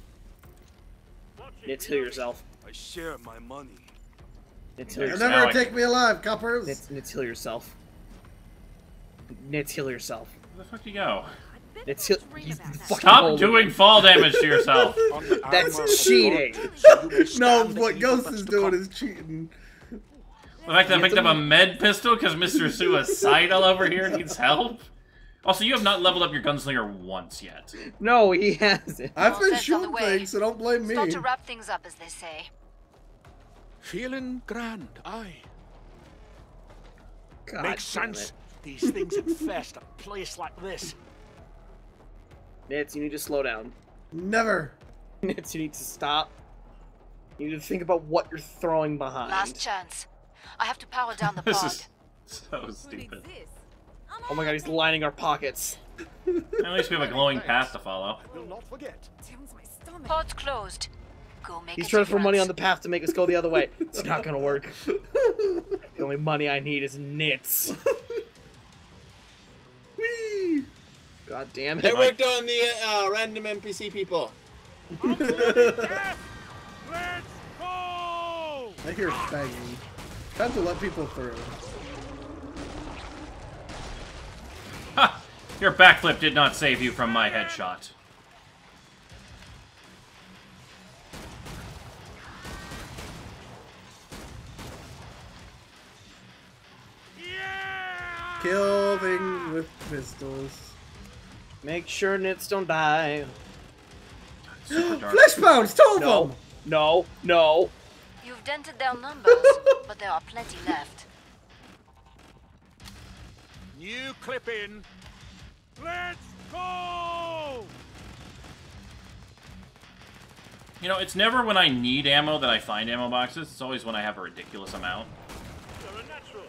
Nitz, heal yourself. I share my money. Nitz, heal You'll yourself. never Now I- take me alive, coppers! Nitz, heal yourself. Nitz, heal yourself. Where the fuck do you go? Nitz, heal. He's fucking Stop holding doing it. fall damage to yourself. That's cheating. No, what Ghost is doing is cheating. The fact that I picked up a med pistol because Mr. Suicidal over here needs help? Also, you have not leveled up your gunslinger once yet. No, he hasn't. I've Well, been that's on the shooting way. things, so don't blame me. Start to wrap things up, as they say. Feeling grand, aye. God Makes damn sense. it. These things infest a place like this. Nitz, you need to slow down. Never. Nitz, you need to stop. You need to think about what you're throwing behind. Last chance. I have to power down the This pod. is so stupid. Oh my god, he's lining our pockets. At least we have a glowing path to follow. Will not forget. Pod's closed. Go make He's us trying a to throw money on the friends. path to make us go the other way. It's not gonna work. The only money I need is Nitz. Whee! God damn It it. worked on the random NPC people. Let's go! I hear banging. Time to let people through. Ha! Your backflip did not save you from my headshot. Kill things with pistols. Make sure Nitz don't die. Super dark. Fleshpounds, two of No. them! No. No. You've dented their numbers, but there are plenty left. New clip in. Let's go! You know, it's never when I need ammo that I find ammo boxes. It's always when I have a ridiculous amount. You're a natural.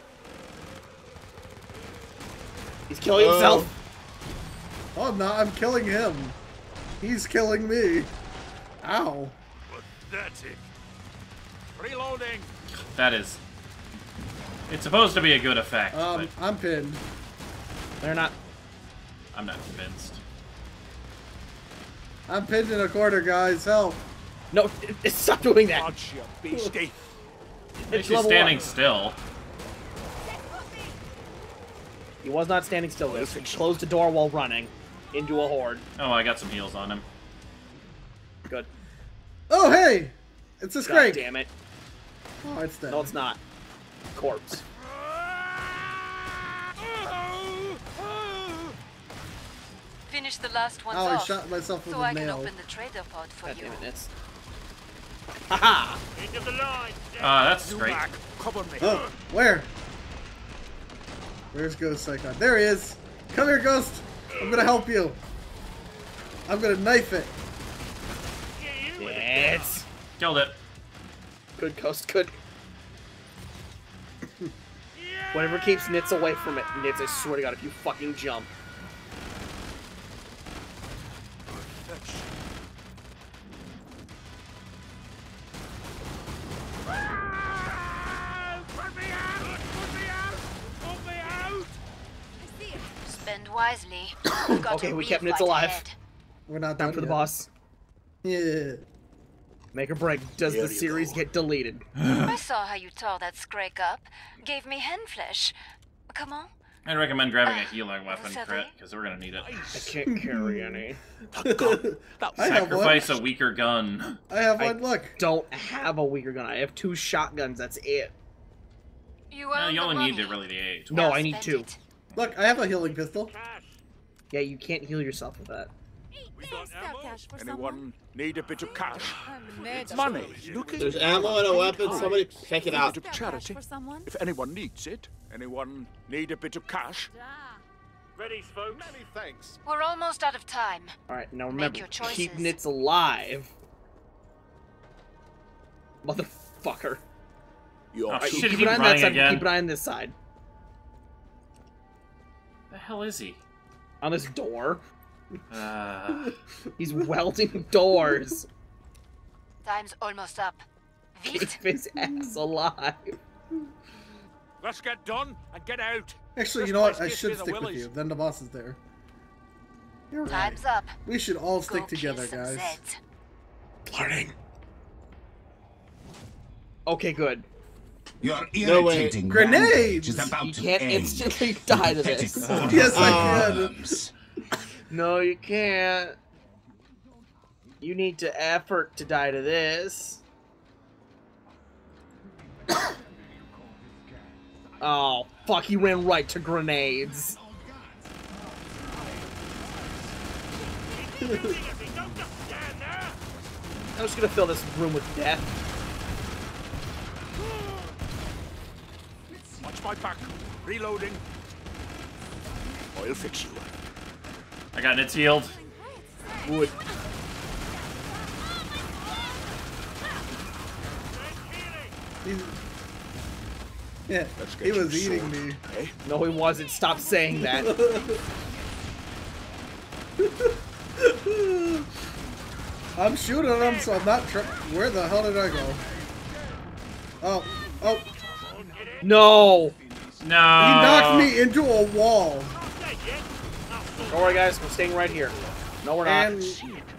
He's killing himself. Oh, no, I'm killing him. He's killing me. Ow. Pathetic. Reloading. That is... It's supposed to be a good effect, but I'm pinned. They're not. I'm not convinced. I'm pinned in a corner, guys. Help. No, stop doing that. Dodge, you beastie. At least she's level standing one. still. He was not standing still. He closed the door while running into a horde. Oh, I got some heals on him. Good. Oh, hey! It's a God Scrake. damn it. Oh, it's dead. No, it's not. Corpse. Finish the last ones Oh, I off, shot myself with so a I can nail. open the trader pod for God you. damn it, Nitz. Haha! Into the line. That's You great. back. Cover me. Oh, where? Where's Ghost Icon? There he is. Come here, Ghost. I'm gonna help you. I'm gonna knife it. Yes! Killed it. Good, Ghost, good. Whatever keeps Nitz away from it. Nitz, I swear to God, if you fucking jump. Put me out! Put me out! Put me out! Spend wisely. We've got Okay, a we real kept Nitz fight alive. ahead. We're not Time done for the yet. boss. Yeah. Make or break. Does Here the you series go. get deleted? I saw how you tore that Scrake up. Gave me hen flesh. Come on. I'd recommend grabbing a healing weapon, savez? Crit, because we're gonna need it. I can't carry any. I have one. Sacrifice a weaker gun. I have I one. Look. don't have a weaker gun. I have 2 shotguns. That's it. You Well, earned you the only money. need really the 8. No, Now I need spend 2. it. Look, I have a healing pistol. Yeah, you can't heal yourself with that. Anyone need a bit of cash? It's Money. Look at There's ammo and a weapon. Somebody check it out. bit of charity. for someone? If anyone needs it. Anyone need a bit of cash? Ready, folks? Many thanks. We're almost out of time. Alright, now Make remember, your choices. keep Nitz alive. Motherfucker. You're Oh, too shit, Keep he an eye on that running side, again. keep an eye on this side. The hell is he? On this door. He's He's welding doors. Time's almost up. Keep Vite. his ass alive. Let's get done and get out. Actually, This you know what? place I gives should me the stick with willies. you. Then the boss is there. You're right. Time's up. We should all Go stick kill together, some guys. Zeds. Learning. Okay, good. Your No way. irritating Grenades! rampage is about You to can't end. instantly die to Pathetic this. order Yes, I of can. worms. No, you can't. You need to effort to die to this. Oh, fuck, he ran right to grenades. I'm just gonna fill this room with death. Watch my back. Reloading. I'll fix you. I got Nitz healed. Wood. Yeah, Let's get he you was eating sold, me. eh? No, he wasn't. Stop saying that. I'm shooting him, so I'm not. Where the hell did I go? Oh, oh! No! No. He knocked me into a wall. Don't worry, guys. We're staying right here. No, we're not. And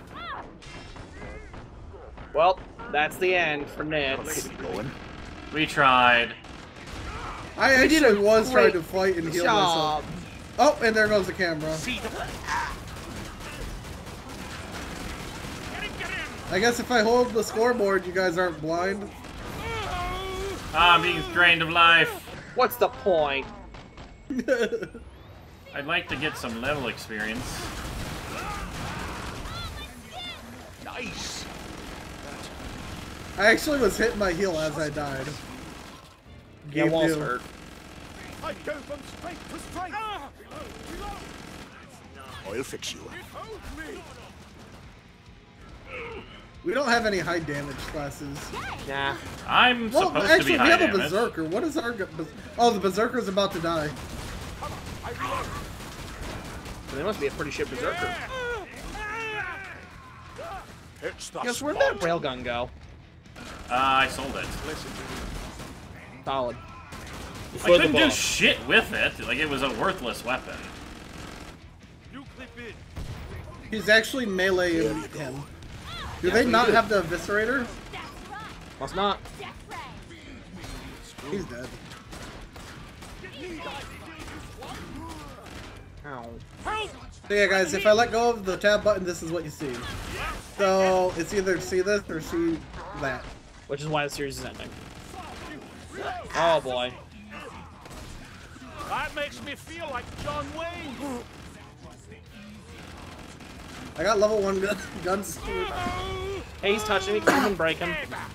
Well, that's the end for Nitz. Keep going. We tried. I We did actually a was trying great to fight and heal job. myself. Oh, and there goes the camera. I guess if I hold the scoreboard, you guys aren't blind. Ah, I'm being drained of life. What's the point? I'd like to get some level experience. Nice. I actually was hitting my heel as I died. Yeah, Game walls two. hurt. I go from strength to strength. I'll fix you. We don't have any high damage classes. Nah. I'm Well, supposed to actually, be we high have a damage. berserker. What is our? Oh, the berserker's about to die. They must be a pretty shit berserker. It's the Guess where'd spot. that railgun go? I sold it. Solid. I couldn't do shit with it. Like, it was a worthless weapon. He's actually meleeing him. Do they not have the eviscerator? Must not. He's dead. Ow. So yeah, guys, if I let go of the tab button, this is what you see. So it's either see this or see that. Which is why the series is ending. Oh boy. That makes me feel like John Wayne. I got level 1 guns. Hey, he's touching me. Come and break him.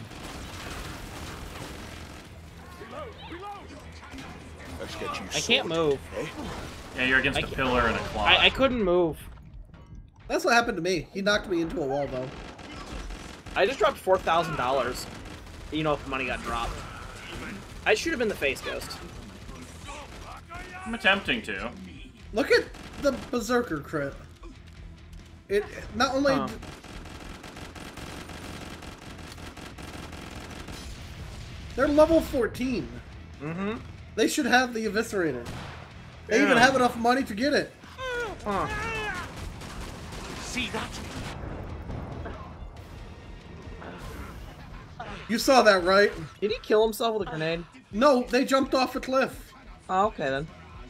Let's get you I can't move. Yeah, you're against a pillar and a clock. I couldn't move. That's what happened to me. He knocked me into a wall, though. I just dropped $4,000. You know, if money got dropped. I shoot him in the face, Ghost. I'm attempting to. Look at the berserker crit. It not only. Huh. They're level 14. Mm-hmm. They should have the eviscerator. They Yeah. even have enough money to get it. Huh. See that? You saw that, right? Did he kill himself with a grenade? No, they jumped off a cliff. Oh, okay then.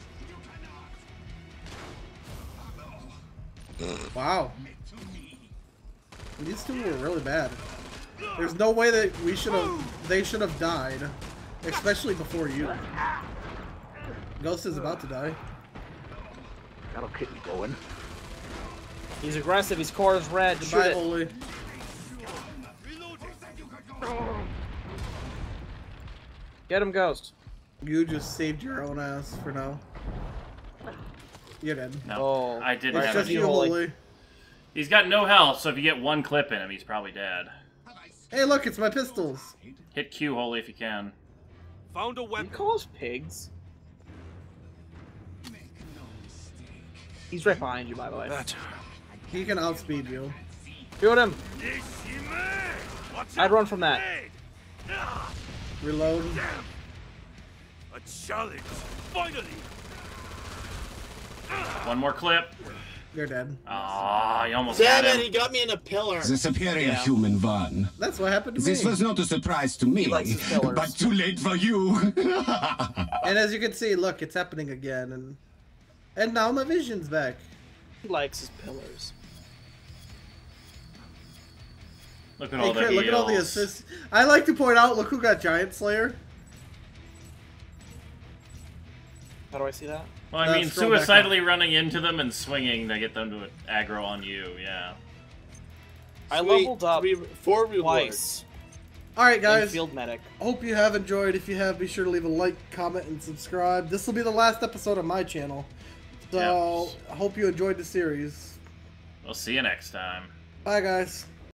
Wow. These two were really bad. There's no way that they should have died. Especially before you. Ghost is about to die. That'll keep me going. He's aggressive, his core is red. Shoot Goodbye, it. Holy. Get him, Ghost. You just saved your own ass for now. You're dead. No, Oh, I didn't It's have just any. you, Holy. He's got no health, so if you get one clip in him, he's probably dead. Hey, look, it's my pistols. Hit Q, Holy, if you can. Found a You weapon. call us pigs? He's right behind you, by the way. He can outspeed you. Shoot him! I'd run from that. Reload. A challenge. Finally. One more clip. You're dead. Ah, you almost Damn had it, him. he got me in a pillar. The superior human one. That's what happened to This me. was not a surprise to me, likes his pillars. but too late for you. And as you can see, look, it's happening again. And now my vision's back. He likes his pillars. Look at Hey, all the Crit, look at all the heals. assists. I like to point out, look who got Giant Slayer. How do I see that? Well, I mean, scroll back up. suicidally running into them and swinging to get them to aggro on you, yeah. I Sweet. leveled up 4 rewards. twice. Alright, in guys. Field Medic. Hope you have enjoyed. If you have, be sure to leave a like, comment, and subscribe. This will be the last episode of my channel. So, I hope you enjoyed the series. We'll see you next time. Bye, guys.